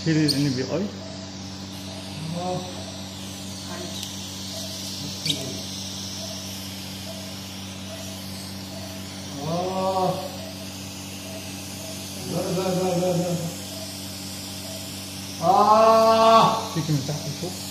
شيل ان بي اي. لا. تيجي من تحت لفوق.